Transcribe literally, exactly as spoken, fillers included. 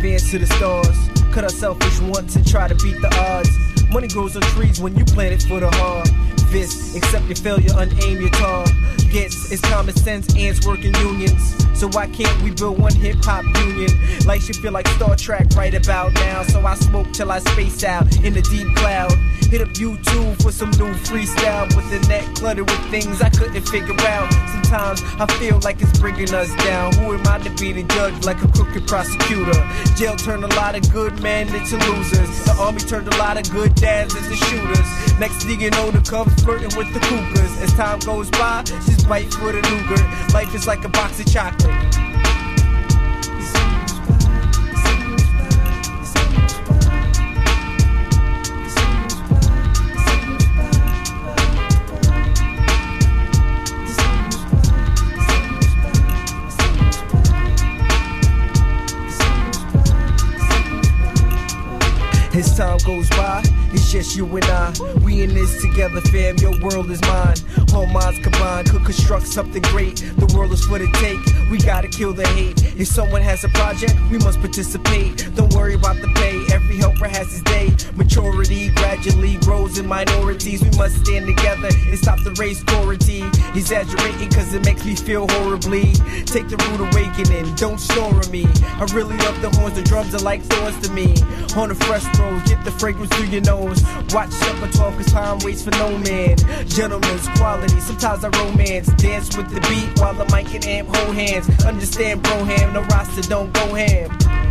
advance to the stars. Cut our selfish wants and try to beat the odds. Money grows on trees when you plant it for the hard. Fist, accept your failure, unaim your targets. It's common sense, ants work in unions. So why can't we build one hip-hop union? Life should feel like Star Trek right about now. So I smoke till I space out in the deep cloud. Hit up YouTube for some new freestyle, with the net cluttered with things I couldn't figure out. Sometimes I feel like it's bringing us down. Who am I to be the judge like a crooked prosecutor? Jail turned a lot of good men into losers. The army turned a lot of good dads into shooters. Next thing you know, the Cubs flirting with the Cougars. As time goes by, she's biting for the nougat. Life is like a box of chocolate. As time goes by, it's just you and I. We in this together, fam, your world is mine. All minds combined could construct something great. The world is for the take, we gotta kill the hate. If someone has a project, we must participate. Don't worry about the pay, every helper has his day. Maturity gradually grows in minorities. We must stand together and stop the race quarantine. Exaggerating cause it makes me feel horribly. Take the rude awakening, don't snore on me. I really love the horns, the drums are like thorns to me. On the fresh road, get the fragrance through your nose. Watch Supper twelve cause time waits for no man. Gentlemen's quality, sometimes I romance. Dance with the beat while the mic and amp hold hands. Understand bro ham, no roster don't go ham.